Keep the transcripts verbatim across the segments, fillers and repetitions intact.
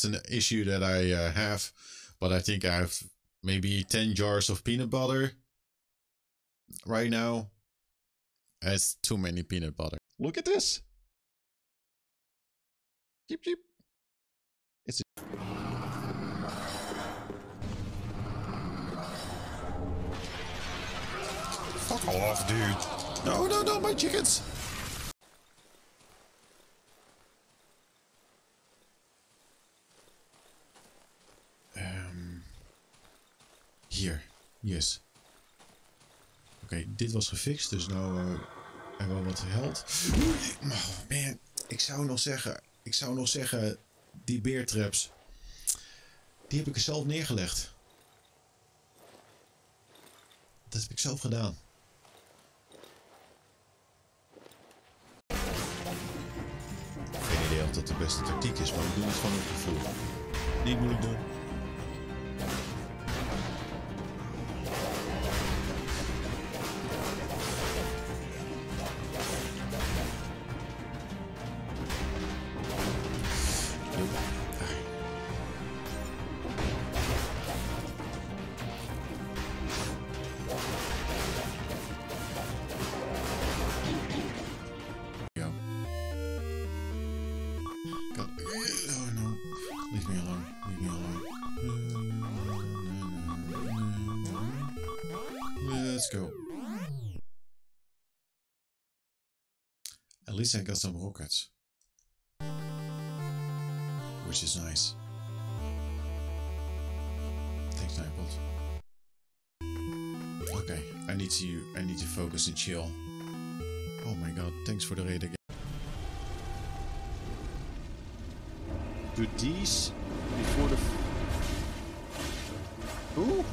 it's an issue that I uh, have, but I think I have maybe ten jars of peanut butter right now. It's too many peanut butter. Look at this. Jeep, jeep. It's a fuck off, dude. No, no, no, my chickens. Um, hier, yes. Oké, okay, dit was gefixt, dus nou uh, hebben we wat geld. Oh man, ik zou nog zeggen, ik zou nog zeggen, die bear traps, die heb ik zelf neergelegd. Dat heb ik zelf gedaan. Geen idee of dat de beste tactiek is, maar we doen het gewoon op gevoel. Niet moeilijk doen. Let's go. At least I got some rockets, which is nice. Thanks, Nightbot. Okay, I need to I need to focus and chill. Oh my god, thanks for the raid again. Do these before the. Ooh.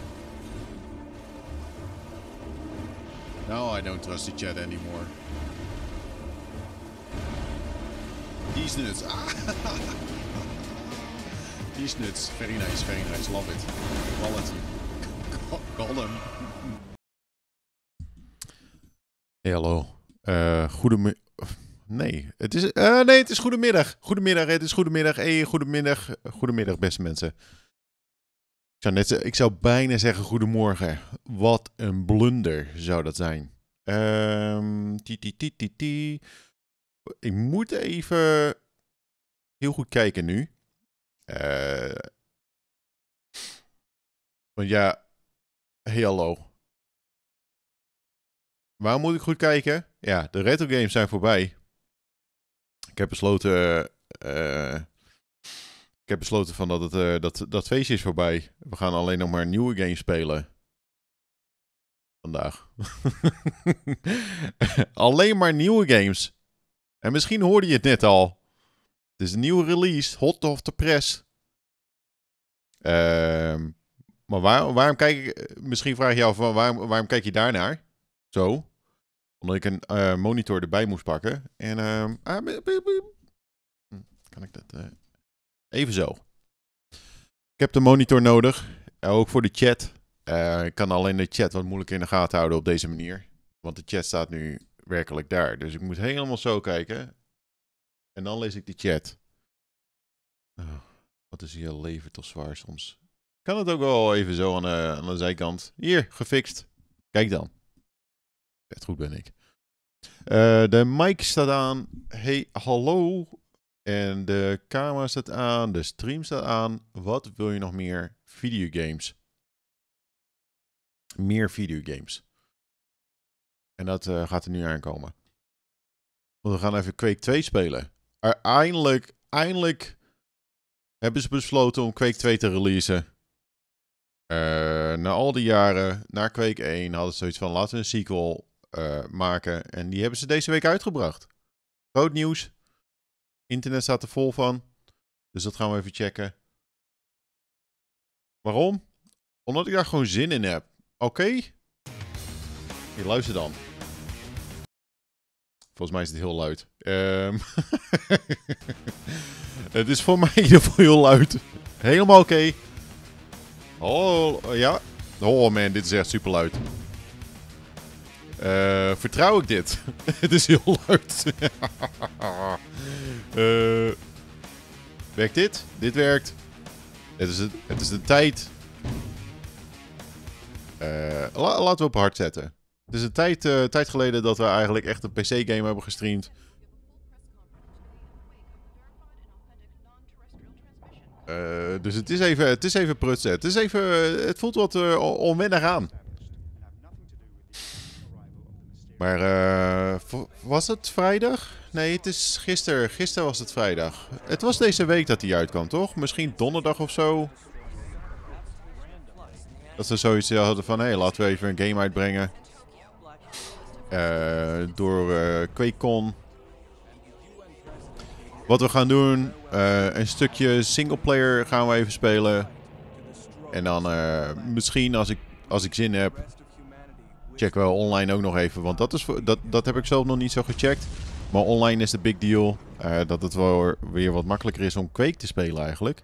No, I don't trust the chat anymore. These nuts. These nuts. Very nice, very nice. Love it. Quality. Call them. Hey, hallo. Uh, goedemiddag. Nee, het is, uh, nee, het is goedemiddag. Goedemiddag, het is goedemiddag. Hey, goedemiddag. Goedemiddag, beste mensen. Ik zou, net, ik zou bijna zeggen goedemorgen. Wat een blunder zou dat zijn. Um, tie, tie, tie, tie, tie. Ik moet even heel goed kijken nu. Uh, want ja, hey hallo. Waarom moet ik goed kijken? Ja, de retro games zijn voorbij. Ik heb besloten... Uh, ik heb besloten van dat, het, uh, dat dat feestje is voorbij. We gaan alleen nog maar nieuwe games spelen. Vandaag. Alleen maar nieuwe games. En misschien hoorde je het net al. Het is een nieuwe release. Hot off the press. Uh, maar waar, waarom kijk ik... Misschien vraag je je af, waarom, waarom kijk je daarnaar? Zo. Omdat ik een uh, monitor erbij moest pakken. En... Uh, ah, biep, biep, biep. Kan ik dat... Uh, even zo. Ik heb de monitor nodig. Uh, ook voor de chat. Uh, ik kan alleen de chat wat moeilijk in de gaten houden op deze manier. Want de chat staat nu werkelijk daar. Dus ik moet helemaal zo kijken. En dan lees ik de chat. Oh, wat is hier leven toch zwaar soms. Kan het ook wel even zo aan de, aan de zijkant. Hier, gefixt. Kijk dan. Echt goed ben ik. Uh, de mic staat aan. Hey, hallo. En de camera staat aan. De stream staat aan. Wat wil je nog meer? Videogames. Meer videogames. En dat uh, gaat er nu aankomen. Want we gaan even Quake twee spelen. Er, eindelijk, eindelijk hebben ze besloten om Quake twee te releasen. Uh, na al die jaren, na Quake één, hadden ze zoiets van laten we een sequel uh, maken. En die hebben ze deze week uitgebracht. Groot nieuws. Internet staat er vol van. Dus dat gaan we even checken. Waarom? Omdat ik daar gewoon zin in heb. Oké? Okay? Hier, luister dan. Volgens mij is het heel luid. Um het is voor mij in ieder geval heel luid. Helemaal oké. Okay. Oh, ja. Oh man, dit is echt super luid. Uh, vertrouw ik dit? Het is heel luid. uh, Werkt dit? Dit werkt. Het is, het, het is de tijd. Uh, la, laten we op hard zetten. Het is een tijd, uh, tijd geleden dat we eigenlijk echt een P C-game hebben gestreamd. Uh, dus het is even, het is even prutsen. Het is even, het voelt wat uh, onwennig aan. Maar uh, was het vrijdag? Nee, het is gisteren. Gisteren was het vrijdag. Het was deze week dat hij uitkwam, toch? Misschien donderdag of zo. Dat ze zoiets hadden van, hé, hey, laten we even een game uitbrengen. Uh, door uh, QuakeCon. Wat we gaan doen, uh, een stukje singleplayer gaan we even spelen. En dan uh, misschien als ik, als ik zin heb, checken we online ook nog even. Want dat, is, dat, dat heb ik zelf nog niet zo gecheckt. Maar online is de big deal. Uh, dat het wel weer wat makkelijker is om Quake te spelen eigenlijk.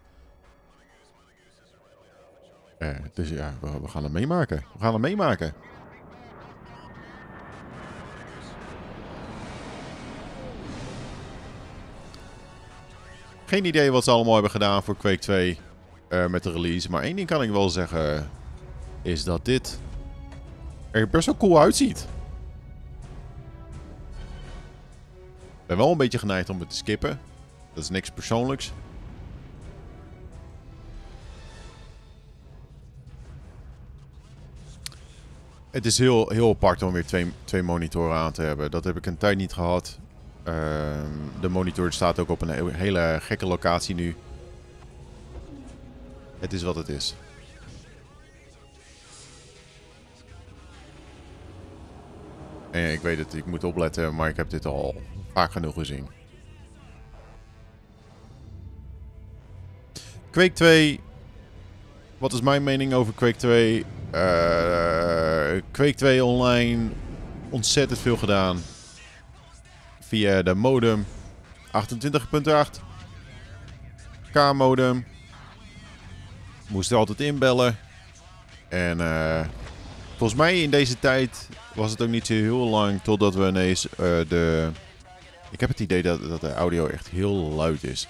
Uh, dus ja, we, we gaan het meemaken. We gaan het meemaken. Geen idee wat ze allemaal hebben gedaan voor Quake twee uh, met de release. Maar één ding kan ik wel zeggen. Is dat dit er best wel cool uitziet. Ik ben wel een beetje geneigd om het te skippen. Dat is niks persoonlijks. Het is heel, heel apart om weer twee, twee monitoren aan te hebben. Dat heb ik een tijd niet gehad. Uh, de monitor staat ook op een hele gekke locatie nu. Het is wat het is. En ik weet het, ik moet opletten, maar ik heb dit al vaak genoeg gezien. Quake twee. Wat is mijn mening over Quake twee? Uh, Quake twee online. Ontzettend veel gedaan. Via de modem. achtentwintig punt acht. K-modem. Moest er altijd inbellen. En uh, volgens mij in deze tijd was het ook niet zo heel lang totdat we ineens uh, de... Ik heb het idee dat, dat de audio echt heel luid is.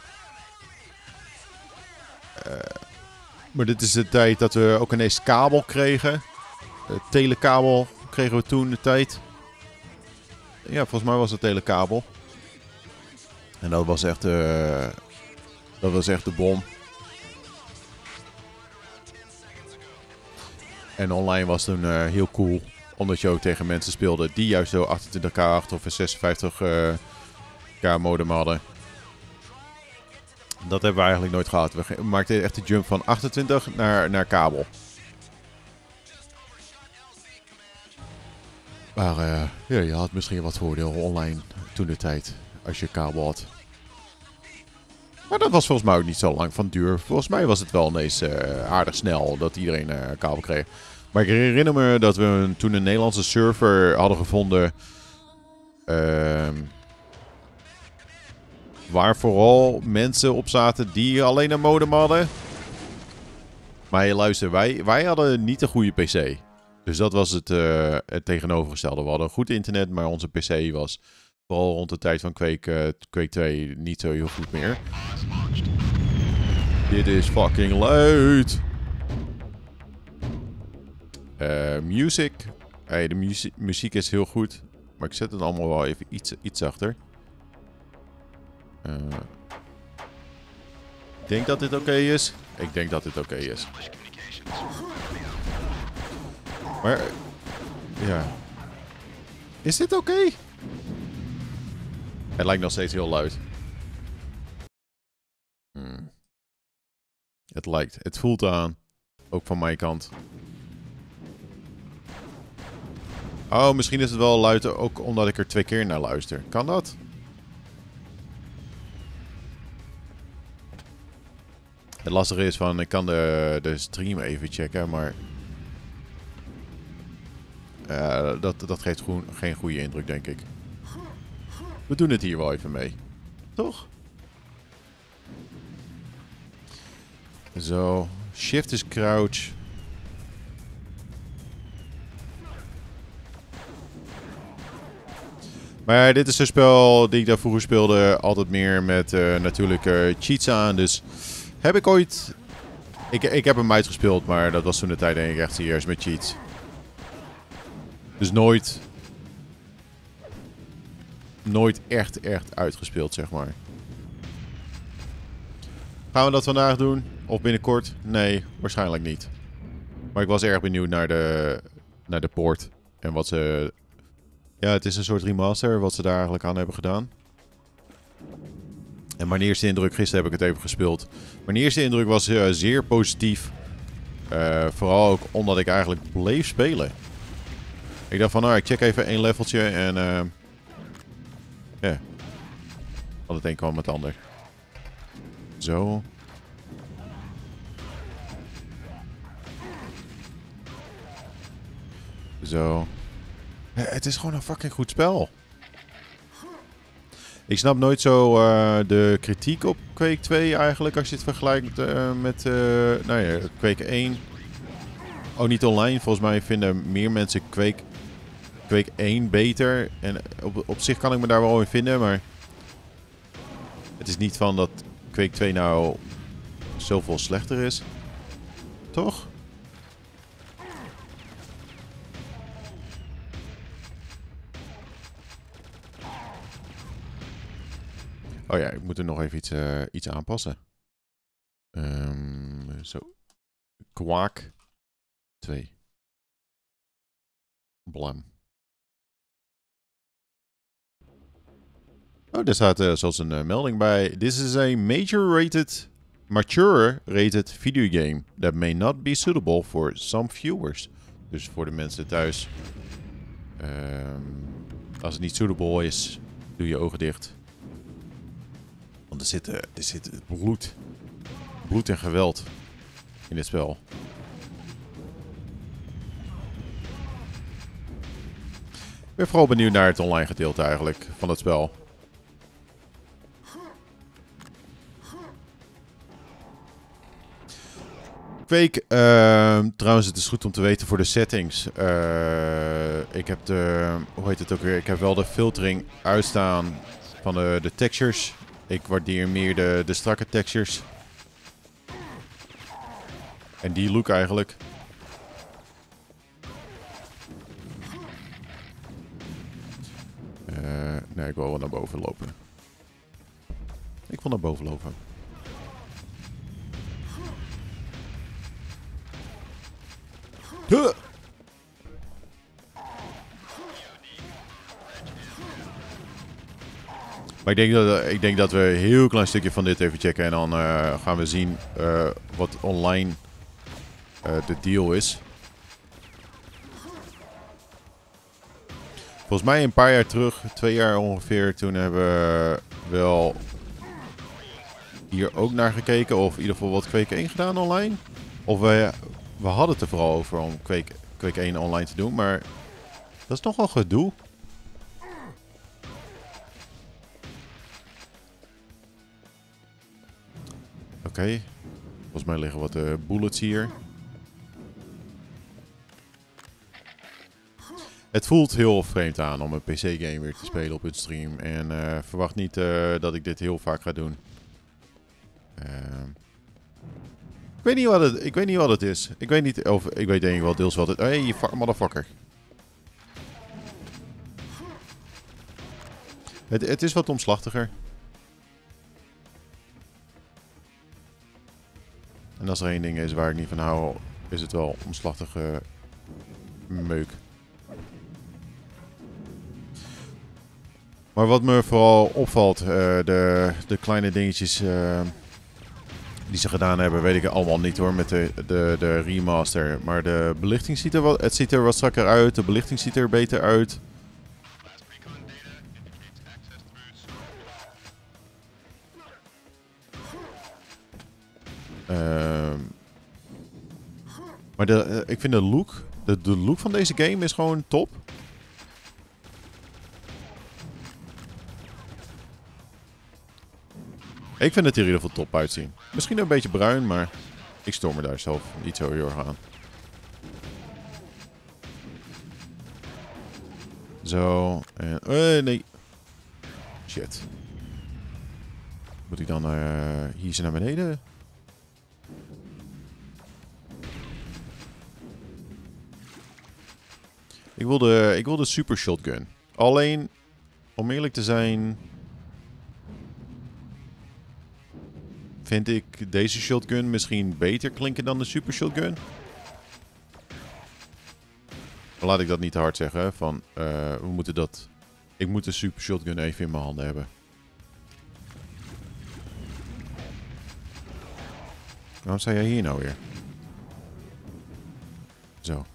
Uh, maar dit is de tijd dat we ook ineens kabel kregen. Uh, telekabel kregen we toen de tijd. Ja, volgens mij was het telekabel. En dat was echt, uh, dat was echt de bom. En online was toen uh, heel cool. Omdat je ook tegen mensen speelde die juist zo achtentwintig K acht of een zesenvijftig K modem hadden. Dat hebben we eigenlijk nooit gehad. We maakten echt de jump van achtentwintig naar, naar kabel. Maar uh, ja, je had misschien wat voordeel online toen de tijd. Als je kabel had. Maar dat was volgens mij ook niet zo lang van duur. Volgens mij was het wel ineens uh, aardig snel dat iedereen uh, kabel kreeg. Maar ik herinner me dat we een, toen een Nederlandse server hadden gevonden. Uh, waar vooral mensen op zaten die alleen een modem hadden. Maar hey, luister, wij, wij hadden niet een goede P C. Dus dat was het, uh, het tegenovergestelde. We hadden goed internet, maar onze P C was vooral rond de tijd van Quake, uh, Quake twee niet zo heel goed meer. Dit is fucking luid. Uh, music. Hey, de muzie muziek is heel goed. Maar ik zet het allemaal wel even iets, iets zachter. Uh, ik denk dat dit oké okay is. Ik denk dat dit oké okay is. Maar, ja. Is dit oké? Okay? Het lijkt nog steeds heel luid. Hmm. Het lijkt, het voelt aan. Ook van mijn kant. Oh, misschien is het wel luid ook omdat ik er twee keer naar luister. Kan dat? Het lastige is van, ik kan de, de stream even checken, maar... Uh, dat, dat geeft gewoon geen goede indruk, denk ik. We doen het hier wel even mee. Toch? Zo. Shift is crouch. Maar dit is een spel die ik daar vroeger speelde. Altijd meer met uh, natuurlijk uh, cheats aan. Dus heb ik ooit... Ik, ik heb hem uitgespeeld, maar dat was toen de tijd denk ik echt serieus met cheats. Dus nooit... Nooit echt, echt uitgespeeld, zeg maar. Gaan we dat vandaag doen? Of binnenkort? Nee, waarschijnlijk niet. Maar ik was erg benieuwd naar de, naar de port. En wat ze... Ja, het is een soort remaster wat ze daar eigenlijk aan hebben gedaan. En mijn eerste indruk, gisteren heb ik het even gespeeld. Mijn eerste indruk was uh, zeer positief. Uh, vooral ook omdat ik eigenlijk bleef spelen. Ik dacht van, nou, ik check even één leveltje en... Uh, ja. Yeah. Want het een kwam met het ander. Zo. Zo. Ja, het is gewoon een fucking goed spel. Ik snap nooit zo uh, de kritiek op Quake twee eigenlijk. Als je het vergelijkt uh, met uh, nou ja, Quake één. Oh, niet online. Volgens mij vinden meer mensen Quake, Quake één beter. En op, op zich kan ik me daar wel in vinden. Maar het is niet van dat Quake twee nou zoveel slechter is. Toch? Oh ja, ik moet er nog even iets, uh, iets aanpassen. Um, zo. Quake twee. Blam. Oh, daar staat uh, zelfs een uh, melding bij. This is a major rated, mature rated video game that may not be suitable for some viewers. Dus voor de mensen thuis. Um, als het niet suitable is, doe je ogen dicht. Want er zit, uh, er zit bloed. Bloed en geweld in dit spel. Ik ben vooral benieuwd naar het online gedeelte eigenlijk van het spel. Quake, uh, trouwens het is goed om te weten voor de settings. Uh, ik heb de, hoe heet het ook weer, ik heb wel de filtering uitstaan van de, de textures. Ik waardeer meer de, de strakke textures. En die look eigenlijk. Uh, nee, ik wil wel naar boven lopen. Ik wil naar boven lopen. Huh! Maar ik denk, dat, ik denk dat we een heel klein stukje van dit even checken. En dan uh, gaan we zien uh, wat online uh, de deal is. Volgens mij een paar jaar terug, twee jaar ongeveer, toen hebben we wel hier ook naar gekeken. Of in ieder geval wat Quake één gedaan online. Of we, we hadden het er vooral over om Quake, Quake één online te doen. Maar dat is toch wel gedoe. Oké. Okay. Volgens mij liggen wat uh, bullets hier. Het voelt heel vreemd aan om een P C-game weer te spelen op het stream. En uh, verwacht niet uh, dat ik dit heel vaak ga doen. Uh, ik, weet niet wat het, ik weet niet wat het is. Ik weet niet, of ik weet denk ik wel deels wat het... Hé, hey, je motherfucker. Het, het is wat omslachtiger. En als er één ding is waar ik niet van hou, is het wel omslachtige meuk. Maar wat me vooral opvalt, uh, de, de kleine dingetjes uh, die ze gedaan hebben, weet ik allemaal niet hoor, met de, de, de remaster. Maar de belichting ziet er wat, het ziet er wat strakker uit, de belichting ziet er beter uit. Uh, maar de, uh, ik vind de look, de, de look van deze game is gewoon top. Ik vind het hier in ieder geval top uitzien. Misschien een beetje bruin, maar ik stoor me daar zelf niet zo heel erg aan. Zo, en... Uh, nee. Shit. Moet ik dan uh, hier zo naar beneden? Ik wil de, ik wil de super shotgun. Alleen, om eerlijk te zijn... vind ik deze shotgun misschien beter klinken dan de super shotgun. Maar laat ik dat niet te hard zeggen. Van, uh, we moeten dat... Ik moet de super shotgun even in mijn handen hebben. Waarom sta jij hier nou weer? Zo.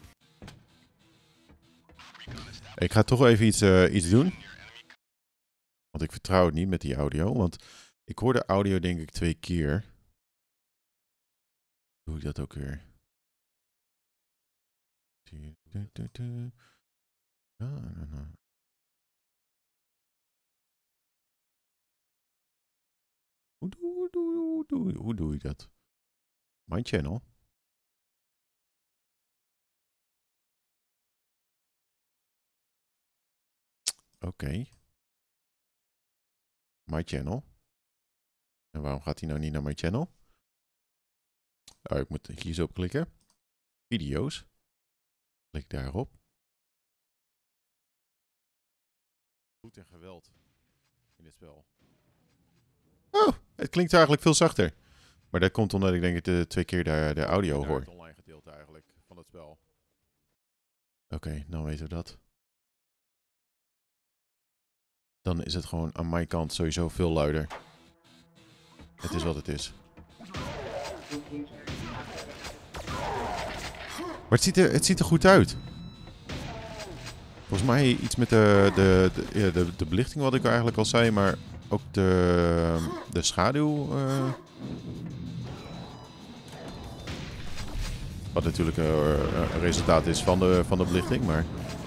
Ik ga toch even iets, uh, iets doen. Want ik vertrouw het niet met die audio. Want ik hoor de audio denk ik twee keer. Doe ik dat ook weer? Hoe doe, doe, doe, hoe doe ik dat? My channel. Oké. Okay. My channel. En waarom gaat hij nou niet naar my channel? Oh, ik moet hier zo op klikken. Video's. Klik daarop. Bloed en geweld in het spel. Oh, het klinkt eigenlijk veel zachter. Maar dat komt omdat ik denk ik de twee keer de, de audio hoor. Het online gedeelte eigenlijk van het spel. Oké, okay, dan weten we dat. Dan is het gewoon aan mijn kant sowieso veel luider. Het is wat het is. Maar het ziet er, het ziet er goed uit. Volgens mij iets met de, de, de, ja, de, de belichting wat ik eigenlijk al zei, maar ook de, de schaduw. Uh, wat natuurlijk uh, een resultaat is van de, van de belichting, maar...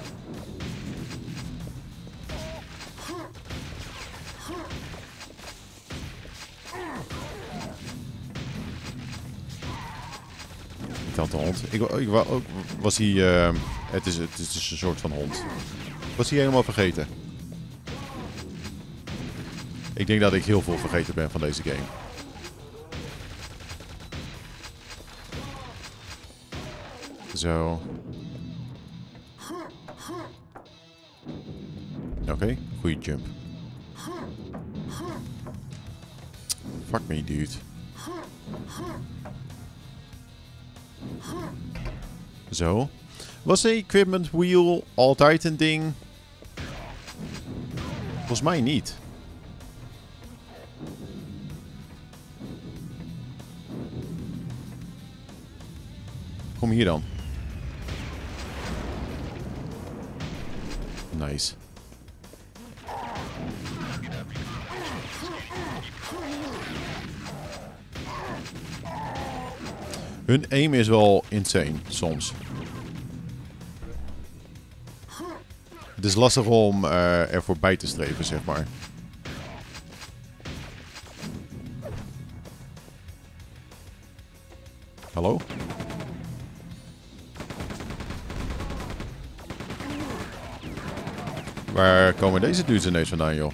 De hond. Ik, ik was hij... Uh, het, is, het is dus een soort van hond. Was hij helemaal vergeten. Ik denk dat ik heel veel vergeten ben van deze game. Zo. Oké, okay, goede jump. Fuck me, dude. Zo. Was de equipment wheel altijd een ding? Volgens mij niet. Kom hier dan. Nice. Hun aim is wel insane, soms. Het is lastig om uh, er voorbij te streven, zeg maar. Hallo? Waar komen deze dudes ineens vandaan, joh?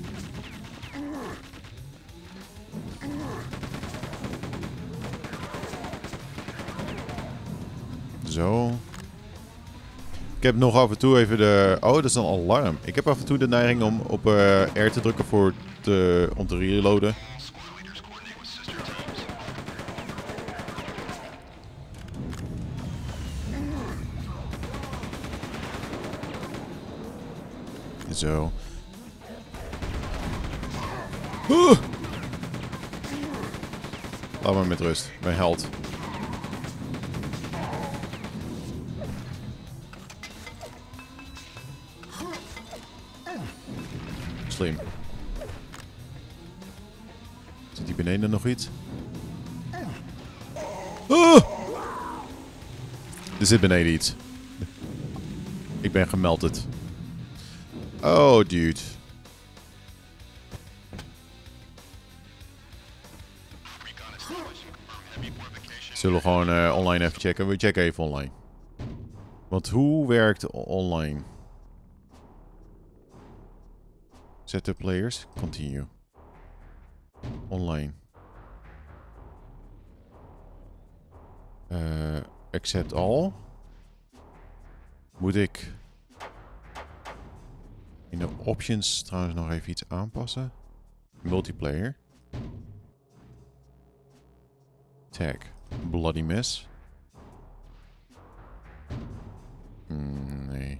Zo. Ik heb nog af en toe even de... Oh, dat is een alarm. Ik heb af en toe de neiging om op uh, R te drukken voor te, om te reloaden. Zo. Uh! Laat maar met rust. Mijn held. Slim. Zit hier beneden nog iets? Uh! Er zit beneden iets. Ik ben gemelted. Oh, dude. Zullen we gewoon uh, online even checken? We checken even online. Want hoe werkt online? Setup players. Continue. Online. Uh, accept all. Moet ik in de options trouwens nog even iets aanpassen? Multiplayer. Tag. Bloody mess. Mm, nee.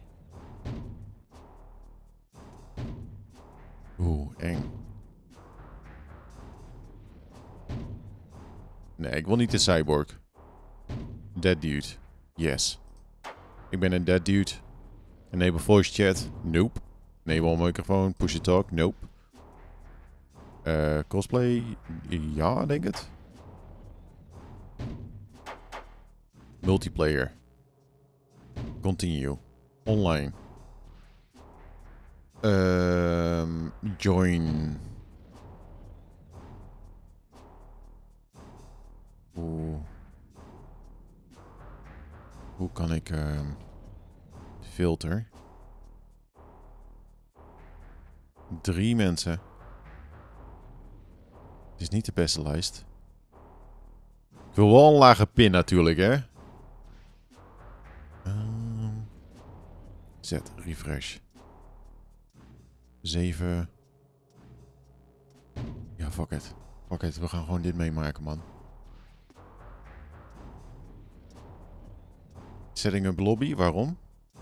Oeh, eng. Nee, ik wil niet de cyborg. Dead dude. Yes. Ik ben een dead dude. Enable voice chat. Nope. Enable microfoon. Push to talk. Nope. Uh, cosplay. Ja, denk het. Multiplayer. Continue. Online. Um, join. Oeh. Hoe kan ik um, filter? Drie mensen. Het is niet de beste lijst. Ik wil wel een lage pin natuurlijk, hè? Um, zet, refresh. Zeven. Ja, fuck it. Fuck it, we gaan gewoon dit meemaken, man. Setting up lobby, waarom?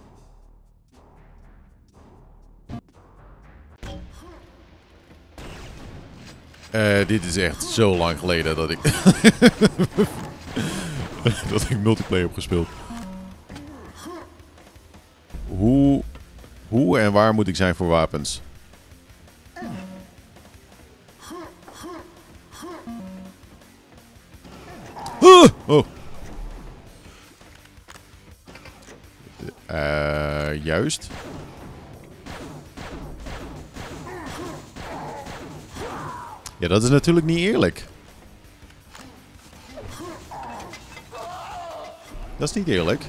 Uh, dit is echt zo lang geleden dat ik... dat ik multiplayer heb gespeeld. Hoe... Hoe en waar moet ik zijn voor wapens? Uh, oh. Uh, juist. Ja, dat is natuurlijk niet eerlijk. Dat is niet eerlijk.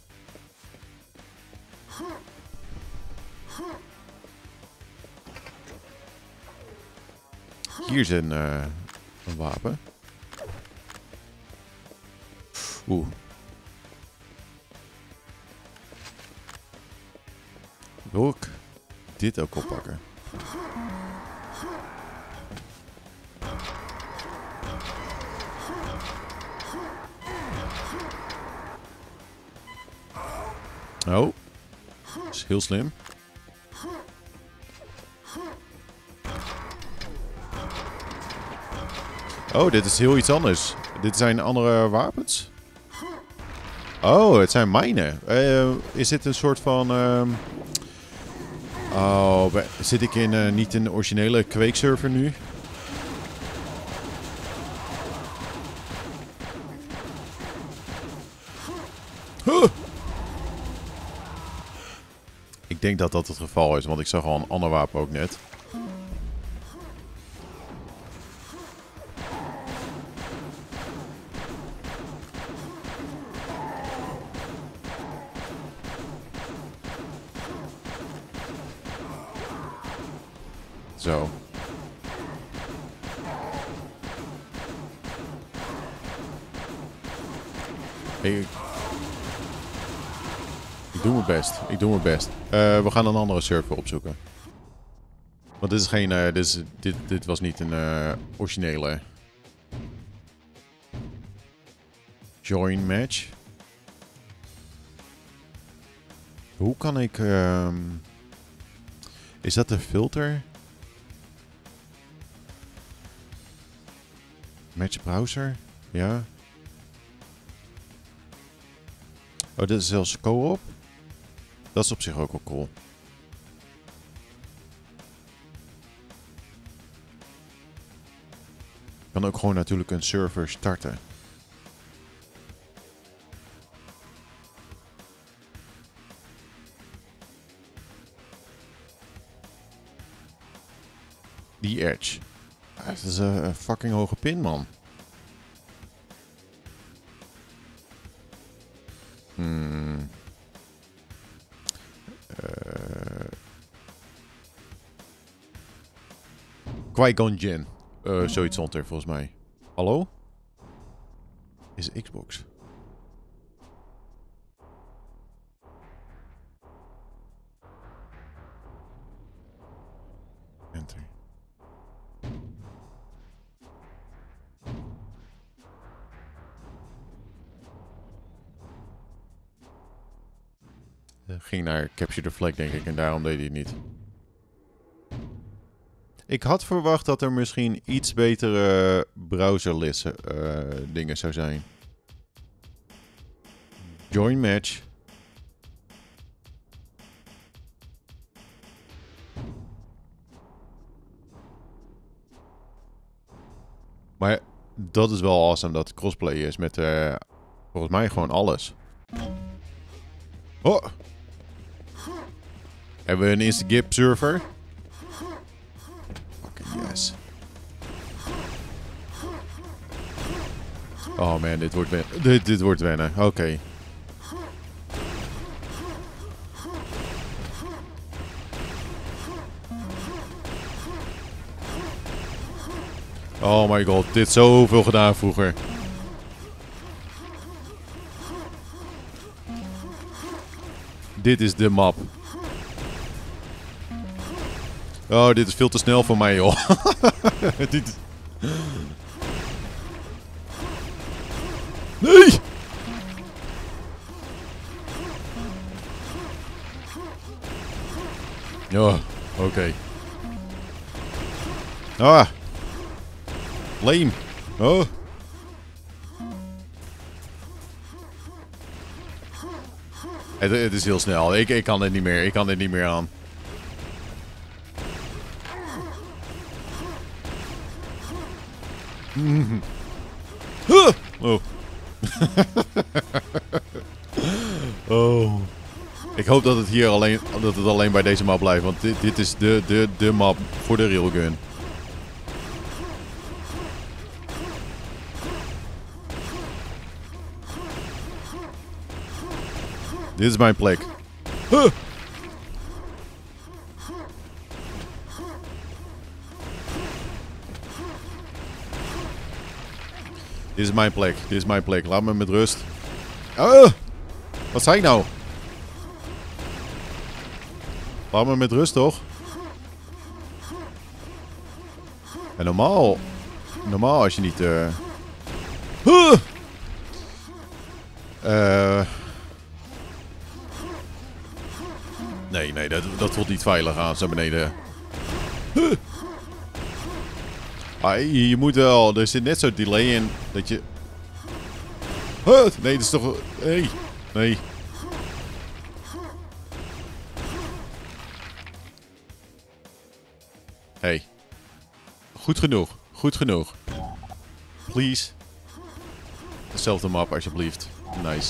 Hier is een, uh, een wapen. Oeh. Wil ik dit ook oppakken? Oh. Dat is heel slim. Oh, dit is heel iets anders. Dit zijn andere wapens? Oh, het zijn mijnen. Uh, is dit een soort van... Uh... Oh, zit ik in uh, niet in de originele kweekserver nu? Huh! Ik denk dat dat het geval is, want ik zag al een ander wapen ook net. Zo. Hey, ik... ik doe mijn best. Ik doe mijn best. Uh, we gaan een andere server opzoeken. Want dit is geen... Uh, dit, is, dit, dit was niet een uh, originele... Join match. Hoe kan ik... Um... Is dat de filter? Match browser? Ja. Oh, dit is zelfs co-op? Dat is op zich ook wel cool. Ik kan ook gewoon natuurlijk een server starten. Die Edge. Dat is een fucking hoge pin, man. Hmm. Uh. Qui-Gon Jinn. Uh, zoiets stond er volgens mij. Hallo? Is Xbox. Enter. Uh, ging naar Capture the Flag, denk ik, en daarom deed hij het niet. Ik had verwacht dat er misschien iets betere browserlist uh, dingen zou zijn. Join match. Maar dat is wel awesome dat het crossplay is met uh, volgens mij gewoon alles. Oh! Hebben we een Instagip server? Fucking yes. Oh man, dit wordt wennen. Dit, dit wordt wennen, oké. Okay. Oh my god, dit zoveel gedaan vroeger. Dit is de map. Oh, dit is veel te snel voor mij, joh. dit... Nee! Oh, oké. Okay. Ah. Lame. Oh. Het, het is heel snel. Ik, ik kan dit niet meer. Ik kan dit niet meer aan. Mm. Huh. Oh. Oh. Ik hoop dat het hier alleen, dat het alleen bij deze map blijft, want dit, dit is de, de, de map voor de railgun. Dit is mijn plek. Huh. Dit is mijn plek. Dit is mijn plek. Laat me met rust. Uh, wat zei ik nou? Laat me met rust, toch? En normaal... Normaal als je niet... Uh... Uh. Uh... Nee, nee, dat, dat voelt niet veilig aan, zo beneden. Huh. Ah, je, je moet wel, er zit net zo'n delay in dat je... Huh. Nee, dat is toch... Nee, nee. Hey. Goed genoeg, goed genoeg. Please. Dezelfde map, alsjeblieft. Nice.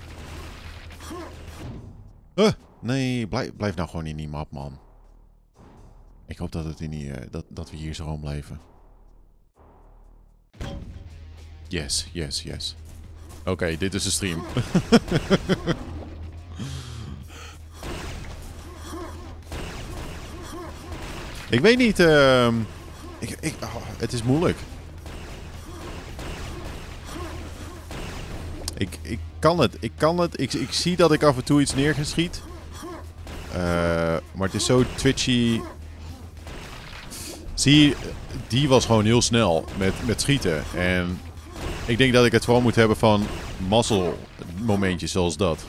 Huh. Nee, blijf, blijf nou gewoon in die map, man. Ik hoop dat, het in die, uh, dat, dat we hier zo gewoon blijven. Yes, yes, yes. Oké, okay, dit is de stream. Ik weet niet... Uh, ik, ik, oh, het is moeilijk. Ik, ik kan het, ik kan het. Ik, ik zie dat ik af en toe iets neergeschiet. Uh, maar het is zo twitchy. Zie, die was gewoon heel snel met, met schieten. En ik denk dat ik het vooral moet hebben van mazzel momentjes zoals dat.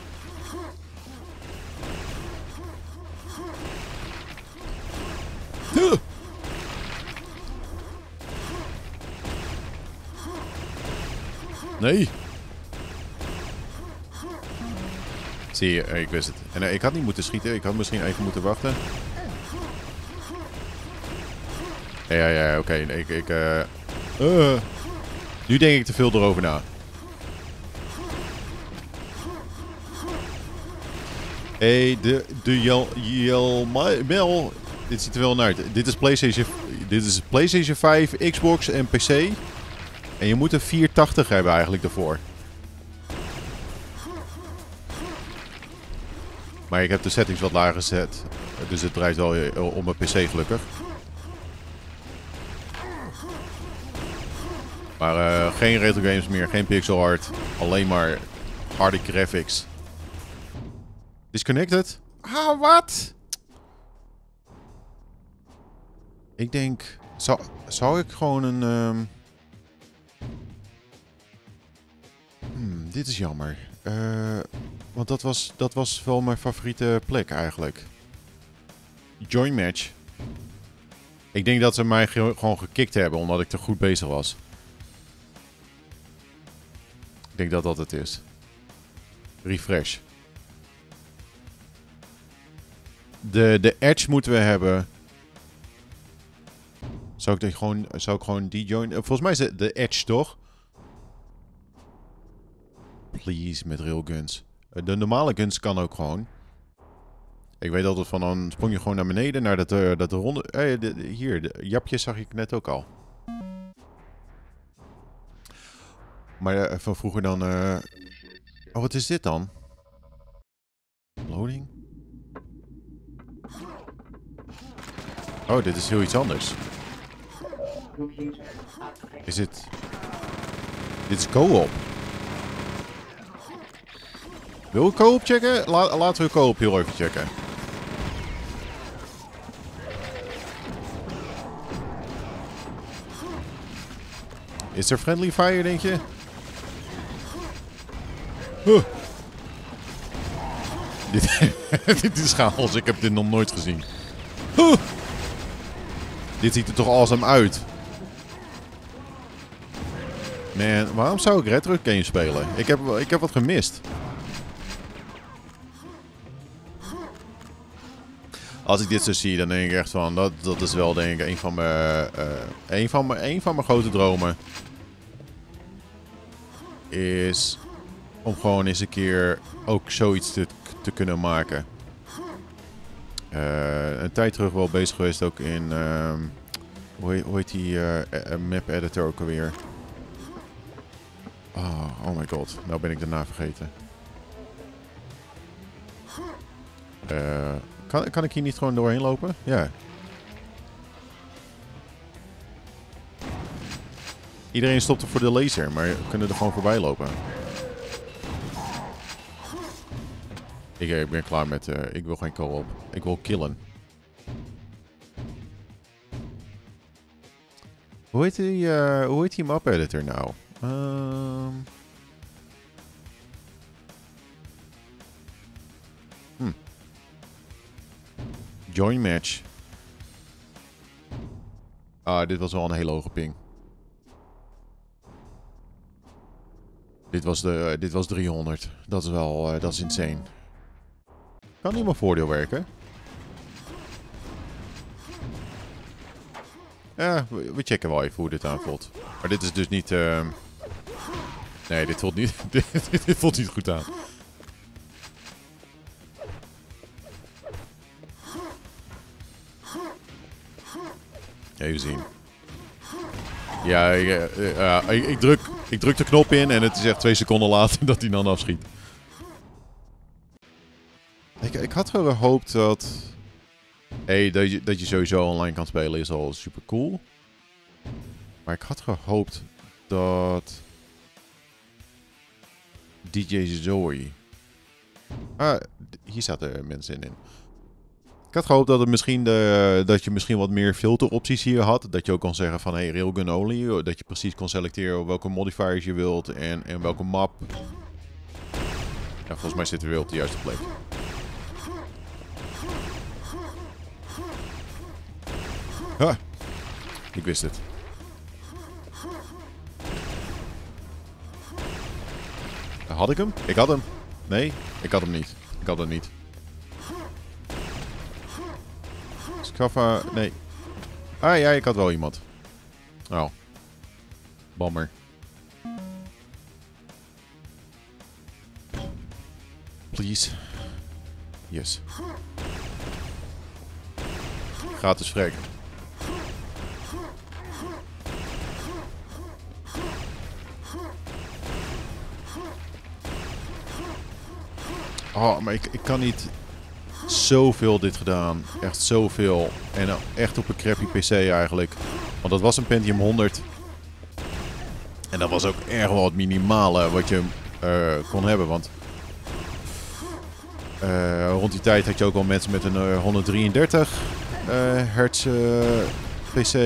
Huh. Nee. Zie je, ik wist het. En uh, ik had niet moeten schieten. Ik had misschien even moeten wachten. Ja, ja, oké. Okay. Ik, ik, uh... Uh. Nu denk ik te veel erover na. Hé, hey, de, de Jel, Jel, Mel. Dit ziet er wel naar uit. Dit is PlayStation, dit is PlayStation vijf, Xbox en P C. En je moet een vierhonderdtachtig hebben eigenlijk daarvoor. Maar ik heb de settings wat lager gezet. Dus het draait wel om mijn P C gelukkig. Maar uh, geen retro games meer, geen pixel art. Alleen maar harde graphics. Disconnected? Ah, wat? Ik denk... Zou, zou ik gewoon een... Um... Hmm, dit is jammer. Uh, want dat was, dat was wel mijn favoriete plek eigenlijk. Join match. Ik denk dat ze mij ge gewoon gekikt hebben omdat ik te goed bezig was. Ik denk dat dat het is. Refresh. De, de edge moeten we hebben. Zou ik, die gewoon, zou ik gewoon die join... Volgens mij is het de edge, toch? Please, met railguns. De normale guns kan ook gewoon. Ik weet altijd van, dan sprong je gewoon naar beneden, naar dat, uh, dat ronde... Hey, de, de, hier, de japjes zag ik net ook al. Maar uh, van vroeger dan... Uh... Oh, wat is dit dan? Loading? Oh, dit is heel iets anders. Is dit... Dit is co-op. Wil ik co-op checken? La laten we co-op heel even checken. Is er friendly fire, denk je? Huh. Dit, dit is chaos. Ik heb dit nog nooit gezien. Huh. Dit ziet er toch awesome uit. Man, waarom zou ik retro games spelen? Ik heb, ik heb wat gemist. Als ik dit zo zie, dan denk ik echt van... Dat, dat is wel denk ik een van mijn... Uh, een van mijn, een van mijn grote dromen. Is... Om gewoon eens een keer ook zoiets te, te kunnen maken. Uh, een tijd terug wel bezig geweest ook in... Uh, hoe, heet, hoe heet die uh, map editor ook alweer? Oh, oh my god. Nou ben ik daarna vergeten. Uh, kan, kan ik hier niet gewoon doorheen lopen? Ja. Iedereen stopt er voor de laser, maar we kunnen er gewoon voorbij lopen. Ik, ik ben klaar met... Uh, ik wil geen co-op. Ik wil killen. Hoe heet die, uh, hoe heet die map editor nou? Um... Hm. Join match. Ah, dit was wel een hele hoge ping. Dit was, de, uh, dit was driehonderd. Dat is wel... Uh, dat is insane. Kan niet mijn voordeel werken. Ja, we, we checken wel even hoe dit aanvoelt. Maar dit is dus niet... Uh... Nee, dit voelt niet, dit, dit voelt niet goed aan. Even zien. Ja, ik, uh, uh, ik, ik, druk, ik druk de knop in en het is echt twee seconden later dat hij dan afschiet. Ik, ik had gehoopt dat... Hey, dat je, dat je sowieso online kan spelen is al super cool. Maar ik had gehoopt dat... D J Zoe... Ah, hier zaten mensen in. Ik had gehoopt dat, het misschien de, dat je misschien wat meer filteropties hier had. Dat je ook kon zeggen van, hey, railgun only. Dat je precies kon selecteren welke modifiers je wilt en, en welke map. Ja, volgens mij zitten we weer op de juiste plek. Ah, ik wist het. Had ik hem? Ik had hem. Nee, ik had hem niet. Ik had hem niet. Scaffa... Nee. Ah ja, ik had wel iemand. Oh. Bammer. Please. Yes. Gratis vrek. Oh, maar ik, ik kan niet... Zoveel dit gedaan. Echt zoveel. En echt op een crappy P C eigenlijk. Want dat was een Pentium honderd. En dat was ook erg wel het minimale wat je uh, kon hebben, want uh, rond die tijd had je ook wel mensen met een uh, honderddrieëndertig uh, hertz uh, P C.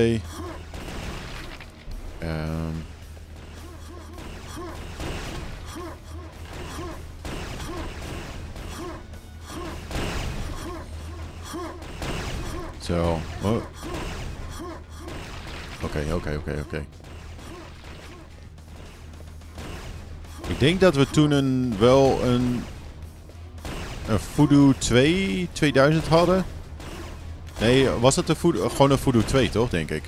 Um, Zo. Oké, oké, oké, oké. Ik denk dat we toen een, wel een, een Voodoo twee tweeduizend hadden. Nee, was het een Voodoo, gewoon een Voodoo twee, toch, denk ik.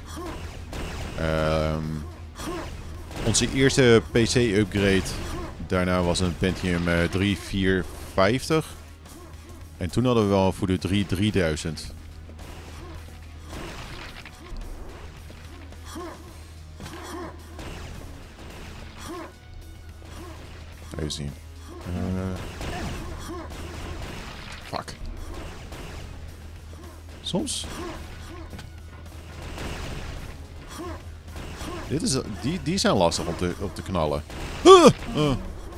Um, onze eerste P C-upgrade daarna was een Pentium uh, drie vierhonderdvijftig. En toen hadden we wel een Voodoo drie drieduizend. Even zien. Uh, fuck. Soms. Dit is, die, die zijn lastig om te, op te knallen. Uh, uh.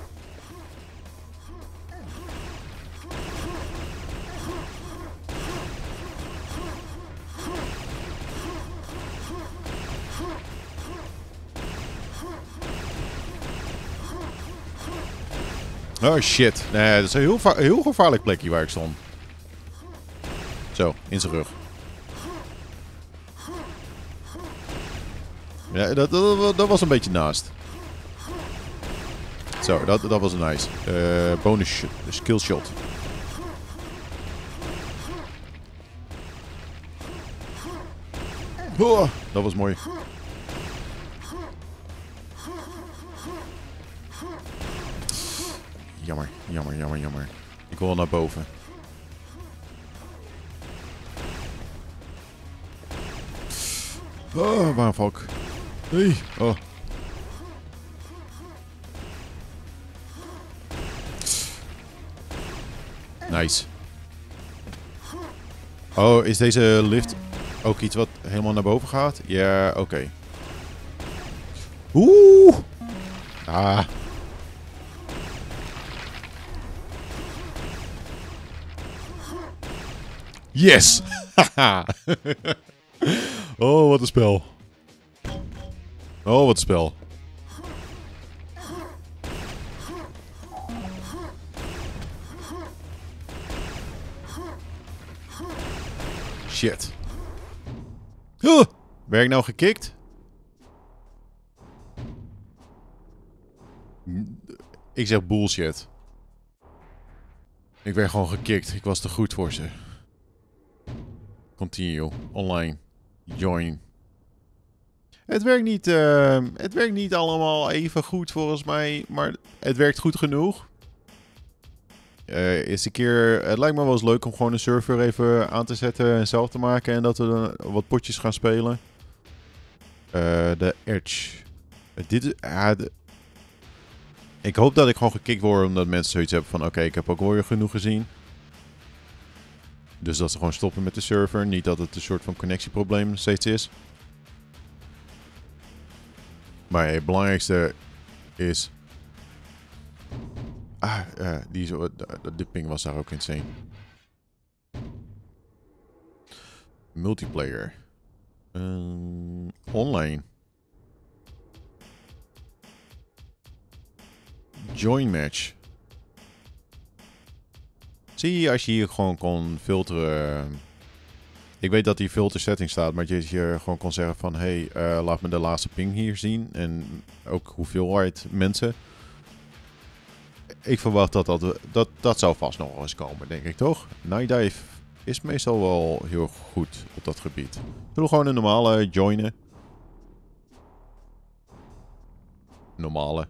Oh shit. Nee, dat is een heel, heel gevaarlijk plekje waar ik stond. Zo, in zijn rug. Ja, dat, dat, dat was een beetje naast. Zo, dat, dat was nice. Uh, bonus skill shot. Oh, dat was mooi. Jammer, jammer, jammer, jammer. Ik wil naar boven. Oh, waarom val ik? Hey, oh. Nice. Oh, is deze lift ook iets wat helemaal naar boven gaat? Ja, oké. Okay. Oeh. Ah. Yes! Oh, wat een spel. Oh, wat een spel. Shit. Uh, ben ik nou gekikt? Ik zeg bullshit. Ik werd gewoon gekikt. Ik was te goed voor ze. Continue. Online. Join. Het werkt niet, uh, het werkt niet allemaal even goed volgens mij, maar het werkt goed genoeg. Uh, is een keer, het lijkt me wel eens leuk om gewoon een server even aan te zetten en zelf te maken en dat we dan wat potjes gaan spelen. Uh, de Edge. Uh, dit is, uh, de... Ik hoop dat ik gewoon gekikt word omdat mensen zoiets hebben van oké, okay, ik heb ook weer genoeg gezien. Dus dat ze gewoon stoppen met de server. Niet dat het een soort van connectieprobleem steeds is. Maar het belangrijkste is... Ah, uh, die zo, de, de ping was daar ook insane. Multiplayer. Um, online. Join match. Zie je als je hier gewoon kon filteren. Ik weet dat die filter setting staat, maar dat je gewoon kon zeggen van hé, hey, uh, laat me de laatste ping hier zien. En ook hoeveelheid mensen. Ik verwacht dat dat, dat dat zou vast nog wel eens komen, denk ik toch? Night Dive is meestal wel heel goed op dat gebied. Zullen we gewoon een normale joinen? Normale.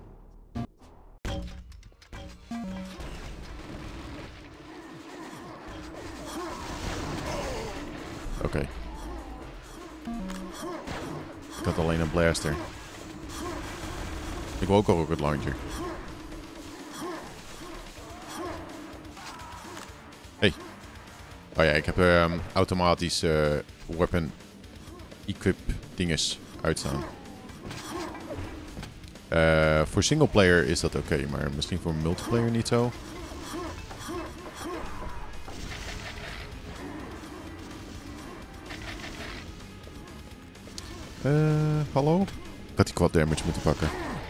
Oké. Okay. Ik had alleen een blaster. Ik wil ook al rocket launcher. Hey. Oh ja, ik heb um, automatisch uh, weapon equip dinges uitstaan. Uh, voor singleplayer is dat oké, okay, maar misschien voor multiplayer niet zo. Uh, hallo? Ik had die quad damage moeten pakken.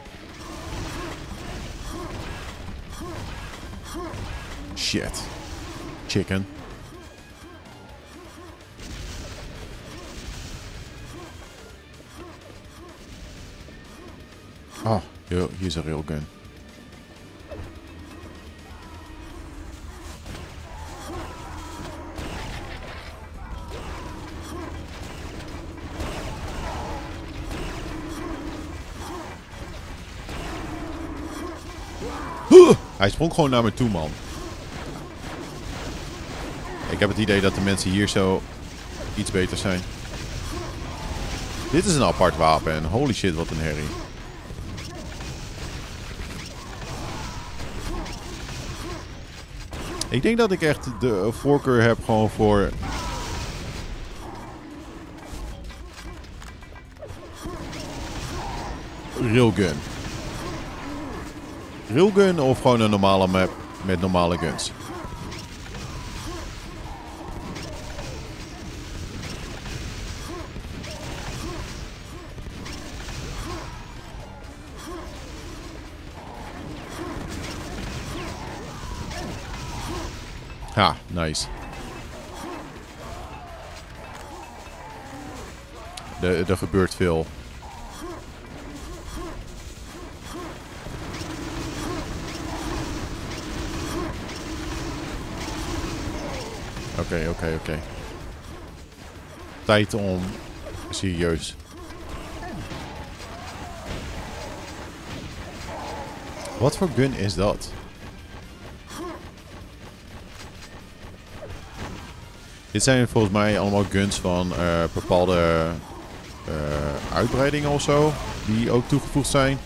Shit. Chicken. Oh, hier is een railgun. Huh! Hij sprong gewoon naar me toe, man. Ik heb het idee dat de mensen hier zo iets beter zijn. Dit is een apart wapen en holy shit, wat een herrie. Ik denk dat ik echt de voorkeur heb gewoon voor... Railgun. Railgun of gewoon een normale map met normale guns. Ha, nice. Er, er gebeurt veel. Oké, okay, oké, okay, oké. Okay. Tijd om... Serieus. Wat voor gun is dat? Dit zijn volgens mij allemaal guns van uh, bepaalde uh, uitbreidingen of zo. Die ook toegevoegd zijn.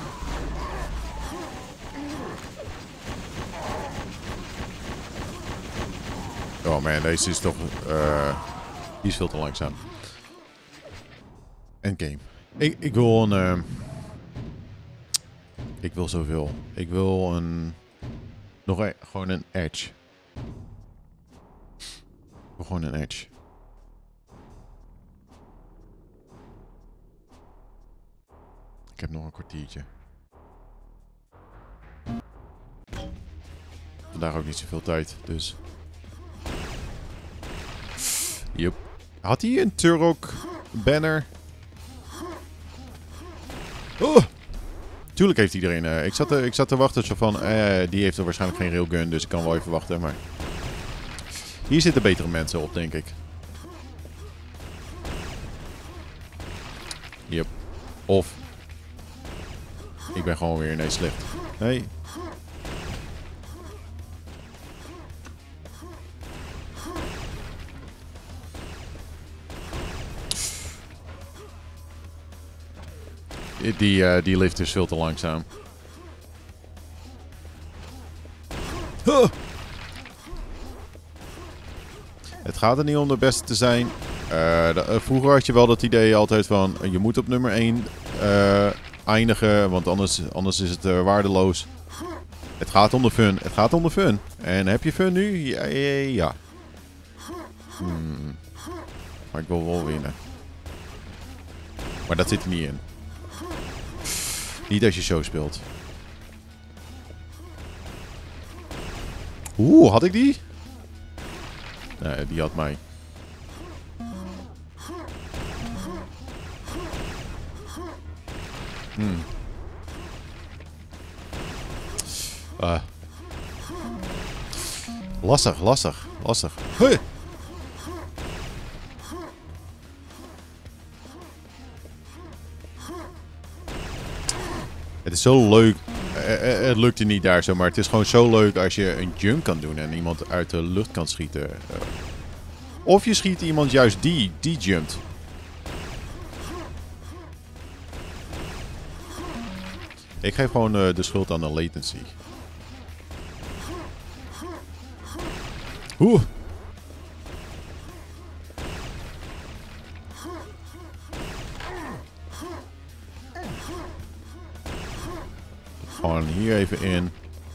Oh man, deze is toch... Uh, die is veel te langzaam. Endgame. Ik, ik wil een... Uh, ik wil zoveel. Ik wil een... Nog een, gewoon een edge. Gewoon een edge. Ik heb nog een kwartiertje. Vandaag ook niet zoveel tijd, dus... Yep. Had hij een Turok banner? Oh! Tuurlijk heeft iedereen... Uh, ik, zat te, ik zat te wachten zo van... Uh, die heeft er waarschijnlijk geen railgun, dus ik kan wel even wachten, maar... Hier zitten betere mensen op, denk ik. Yep. Of... Ik ben gewoon weer ineens slecht. Nee. Die, uh, die lift is veel te langzaam. Huh. Het gaat er niet om de beste te zijn. Uh, de, uh, vroeger had je wel dat idee altijd van... Je moet op nummer één uh, eindigen, want anders, anders is het uh, waardeloos. Het gaat om de fun. Het gaat om de fun. En heb je fun nu? Ja. ja, ja. Hmm. Maar ik wil wel winnen. Maar dat zit er niet in. Niet als je zo speelt. Oeh, had ik die? Nee, die had mij. Hmm. Uh. Lastig, lastig, lastig. Hey! Het is zo leuk. Uh, het lukt je niet daar zo, maar het is gewoon zo leuk als je een jump kan doen en iemand uit de lucht kan schieten. Uh. Of je schiet iemand juist die, die jumpt. Ik geef gewoon uh, de schuld aan de latency. Oeh. Gewoon hier even in.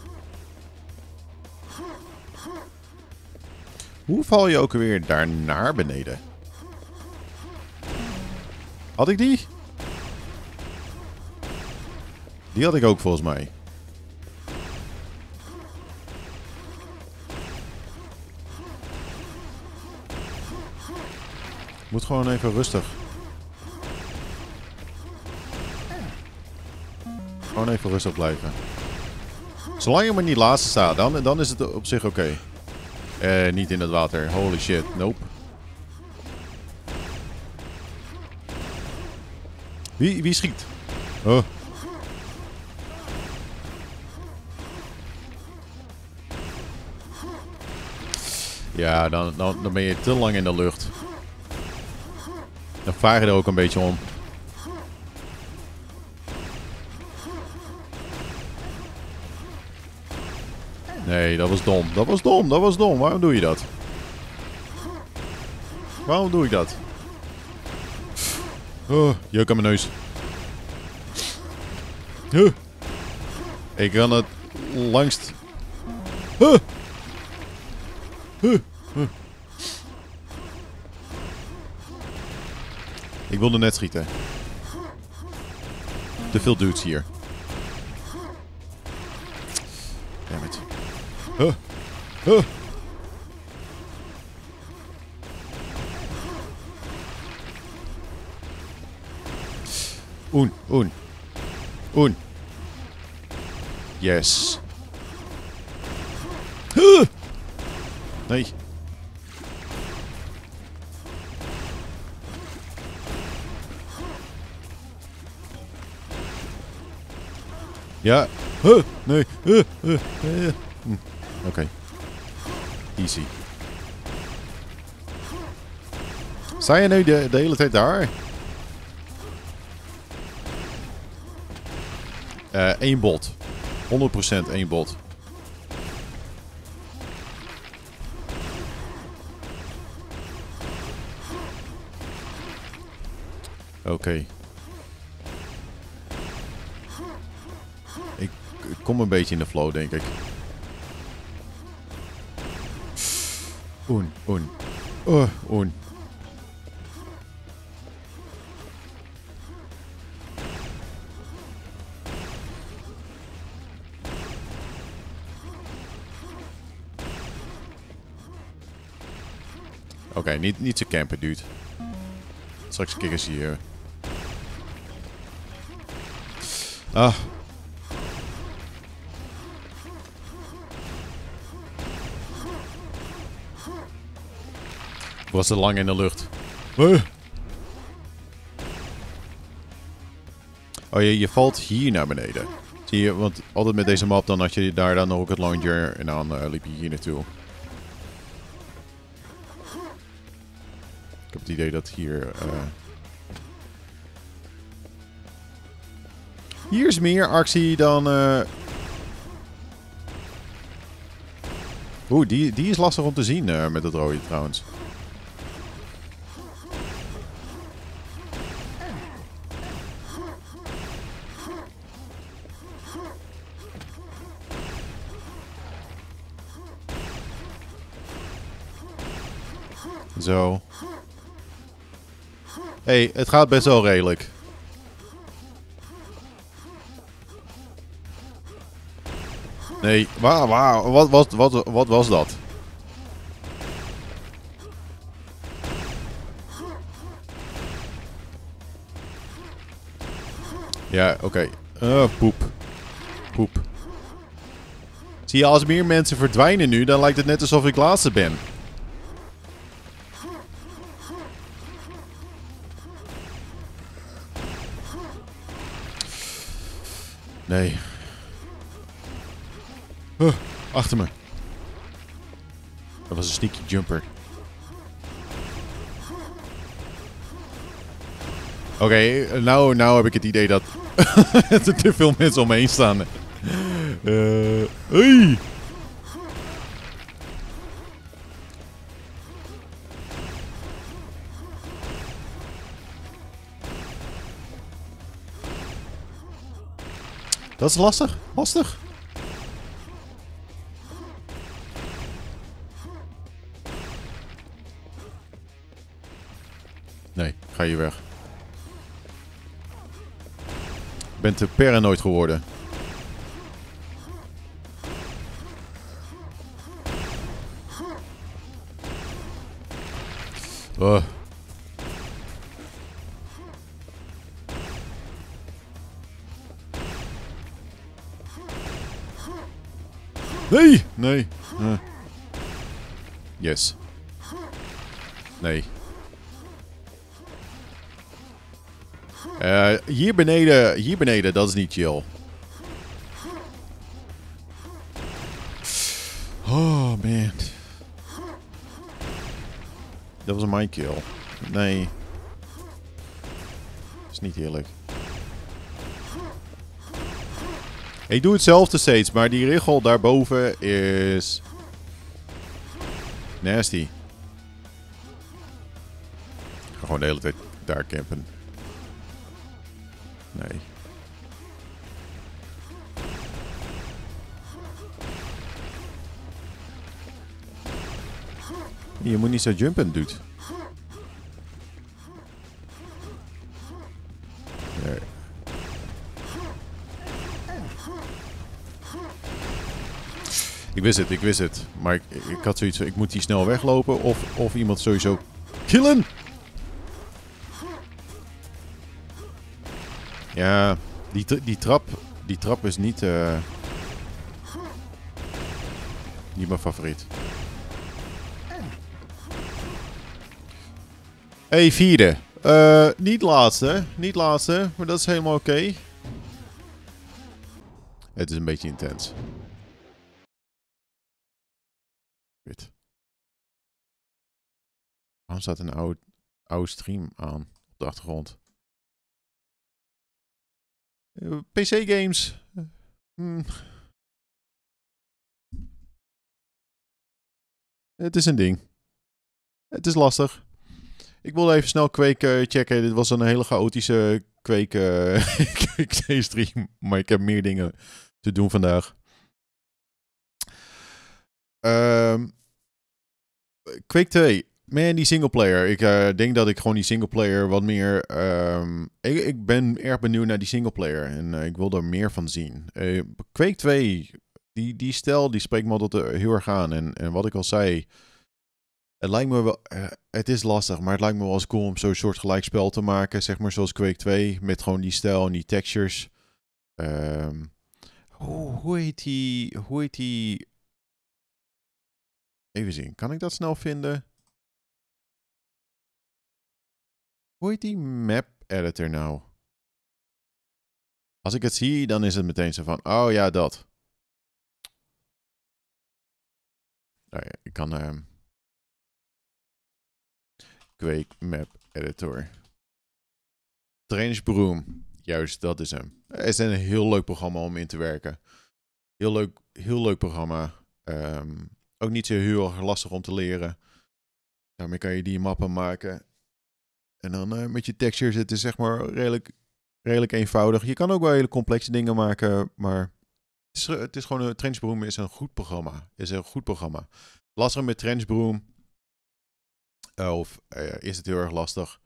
Hoe val je ook weer daar naar beneden? Had ik die? Die had ik ook volgens mij. Moet gewoon even rustig. Gewoon even rustig blijven. Zolang je maar niet laatste staat, dan, dan is het op zich oké. Okay. Eh, niet in het water. Holy shit. Nope. Wie, wie schiet? Oh. Ja, dan, dan, dan ben je te lang in de lucht. Dan vaar je er ook een beetje om. Nee, dat was dom. Dat was dom. Dat was dom. Waarom doe je dat? Waarom doe ik dat? Oh, jeuk aan mijn neus. Huh. Ik kan het langst... Huh. Huh. Huh. Ik wilde net schieten. Te veel dudes hier. Dammit. Huh. Huh. Oen, oen. Oen. Yes. Huh. Nee. Ja. Huh. Nee. Huh. Huh. Huh. Hm. Oké. Okay. Easy. Sta je nu de, de hele tijd daar? Uh, één bot. honderd procent één bot. Oké. Okay. Ik, ik kom een beetje in de flow, denk ik. Oen, oen. Oh, oen. Oké, okay, niet, niet zo campen, dude. Straks kikken ze hier. Ah. Ik was te lang in de lucht. Uh. Oh, je, je valt hier naar beneden. Zie je, want altijd met deze map dan had je daar dan ook het launcher en dan uh, liep je hier naartoe. Ik heb het idee dat hier... Uh... Hier is meer actie dan... Uh... Oeh, die, die is lastig om te zien uh, met het rode trouwens. Zo. Hé, hey, het gaat best wel redelijk. Nee, waar, waar, wat, wat, wat, wat was dat? Ja, oké. Okay. Uh, poep. Poep. Zie je, als meer mensen verdwijnen nu, dan lijkt het net alsof ik laatste ben. Nee. Uh, achter me. Dat was een sneaky jumper. Oké, okay, nou, nou heb ik het idee dat er te veel mensen om me heen staan. Uh, hey. Dat is lastig. Lastig. Nee, ga je weg. Ik ben te paranoid geworden. Oh. Nee! Nee. Uh. Yes. Nee. Uh, hier beneden, hier beneden, dat is niet chill. Oh man. Dat was een mindkill. Nee. Dat is niet eerlijk. Ik doe hetzelfde steeds, maar die richel daarboven is... nasty. Ik ga gewoon de hele tijd daar campen. Nee. Je moet niet zo jumpen, dude. Nee. Ik wist het, ik wist het. Maar ik, ik had zoiets van, ik moet hier snel weglopen of, of iemand sowieso killen. Ja, die, die trap, die trap is niet, uh, niet mijn favoriet. Hey, vierde. Uh, niet laatste, niet laatste, maar dat is helemaal oké. Okay. Het is een beetje intens. Kut. Waarom staat een oude, oude stream aan op de achtergrond? Uh, P C-games. Uh, hmm. Het is een ding. Het is lastig. Ik wilde even snel Quake uh, checken. Dit was een hele chaotische Quake uh, stream. Maar ik heb meer dingen te doen vandaag. Um, Quake twee. Man, die singleplayer. Ik uh, denk dat ik gewoon die singleplayer wat meer... Um, ik, ik ben erg benieuwd naar die singleplayer. En uh, ik wil er meer van zien. Uh, Quake twee, die, die stijl, die spreekt me altijd heel erg aan. En, en wat ik al zei... Het lijkt me wel... Uh, het is lastig, maar het lijkt me wel eens cool om zo'n soort gelijkspel te maken. Zeg maar zoals Quake twee. Met gewoon die stijl en die textures. Um, hoe, hoe heet die... Hoe heet die... Even zien. Kan ik dat snel vinden? Hoe heet die map editor nou? Als ik het zie, dan is het meteen zo van... Oh ja, dat. Nou ja, ik kan... Uh, Quake map editor. Trainingsbroom. Juist, dat is hem. Het is een heel leuk programma om in te werken. Heel leuk, heel leuk programma. Um, ook niet zo heel erg lastig om te leren. Daarmee kan je die mappen maken. En dan uh, met je textures, het is zeg maar redelijk, redelijk eenvoudig. Je kan ook wel hele complexe dingen maken, maar het is, het is gewoon een Trainingsbroom is een goed programma. Is een goed programma. Lastig met Trainingsbroom. Uh, of uh, is het heel erg lastig?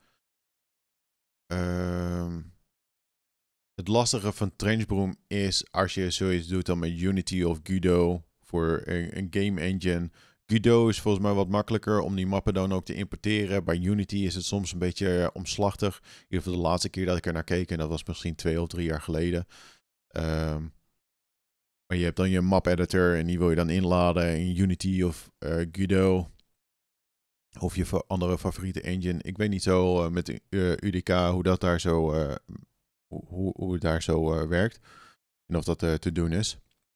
Uh, het lastige van Trainingsbroom is als je zoiets doet dan met Unity of Godot voor een, een game engine. Godot is volgens mij wat makkelijker om die mappen dan ook te importeren. Bij Unity is het soms een beetje uh, omslachtig. In ieder geval de laatste keer dat ik er naar keek, en dat was misschien twee of drie jaar geleden. Um, maar je hebt dan je map editor en die wil je dan inladen in Unity of uh, Godot. Of je andere favoriete engine. Ik weet niet zo uh, met uh, U D K hoe dat daar zo, uh, hoe, hoe het daar zo uh, werkt. En of dat uh, te doen is.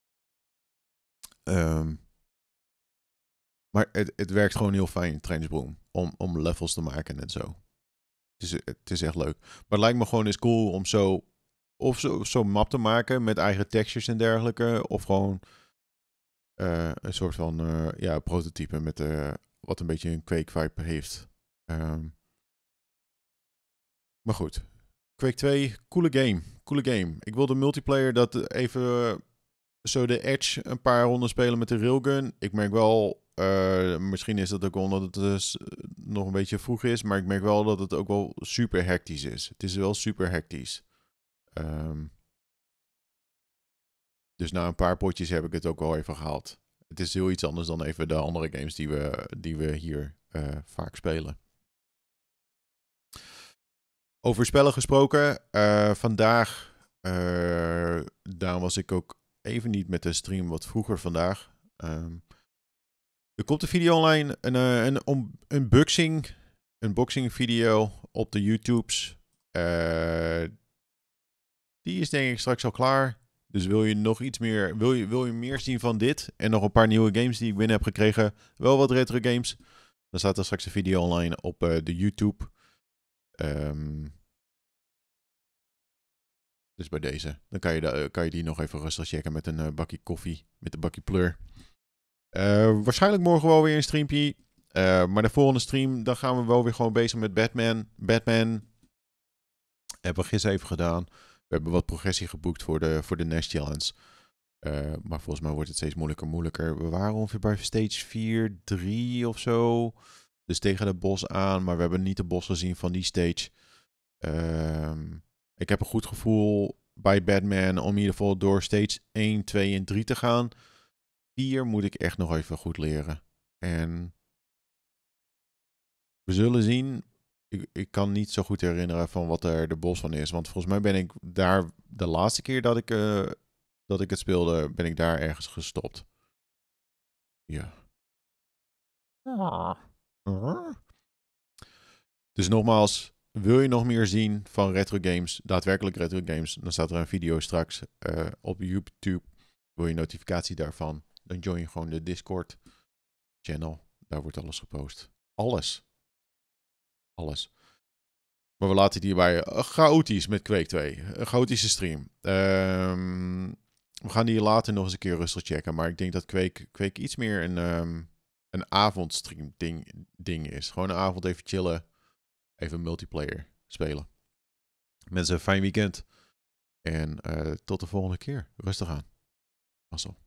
Um, maar het, het werkt gewoon heel fijn in Trainingsbroom. Om, om levels te maken en zo. Het is, het is echt leuk. Maar het lijkt me gewoon eens cool om zo... Of zo'n zo map te maken met eigen textures en dergelijke. Of gewoon uh, een soort van uh, ja, prototype met... Uh, wat een beetje een Quake vibe heeft. Um, maar goed. Quake twee, coole game. coole game. Ik wil de multiplayer dat even zo de Edge een paar ronden spelen met de railgun. Ik merk wel, uh, misschien is dat ook omdat het dus nog een beetje vroeg is, maar ik merk wel dat het ook wel super hectisch is. Het is wel super hectisch. Um, dus na een paar potjes heb ik het ook wel even gehaald. Het is heel iets anders dan even de andere games die we, die we hier uh, vaak spelen. Over spellen gesproken. Uh, vandaag, uh, daarom was ik ook even niet met de stream wat vroeger vandaag. Um, er komt een video online, een, een, een unboxing, unboxing video op de YouTubes. Uh, die is denk ik straks al klaar. Dus wil je nog iets meer, wil je, wil je meer zien van dit en nog een paar nieuwe games die ik binnen heb gekregen, wel wat retro games, dan staat er straks een video online op uh, de YouTube. Um, dus bij deze, dan kan je, de, kan je die nog even rustig checken met een uh, bakje koffie, met een bakje pleur. Uh, waarschijnlijk morgen wel weer een streampje. Uh, maar de volgende stream, dan gaan we wel weer gewoon bezig met Batman. Batman hebben we gisteren even gedaan. We hebben wat progressie geboekt voor de, voor de Nash Challenge. Uh, maar volgens mij wordt het steeds moeilijker moeilijker. We waren ongeveer bij stage vier, drie of zo. Dus tegen de bos aan. Maar we hebben niet de bos gezien van die stage. Uh, ik heb een goed gevoel bij Batman om in ieder geval door stage één, twee en drie te gaan. vier moet ik echt nog even goed leren. En we zullen zien. Ik, ik kan niet zo goed herinneren van wat er de bos van is. Want volgens mij ben ik daar de laatste keer dat ik, uh, dat ik het speelde, ben ik daar ergens gestopt. Ja. Ah. Dus nogmaals, wil je nog meer zien van retro games, daadwerkelijk retro games, dan staat er een video straks uh, op YouTube. Wil je notificatie daarvan, dan join je gewoon de Discord channel. Daar wordt alles gepost. Alles. Alles. Maar we laten het hierbij uh, chaotisch met Quake twee. Een chaotische stream. Um, we gaan die later nog eens een keer rustig checken. Maar ik denk dat Quake, Quake iets meer een, um, een avondstream ding, ding is. Gewoon een avond even chillen. Even multiplayer spelen. Mensen, een fijn weekend. En uh, tot de volgende keer. Rustig aan. Mazzel.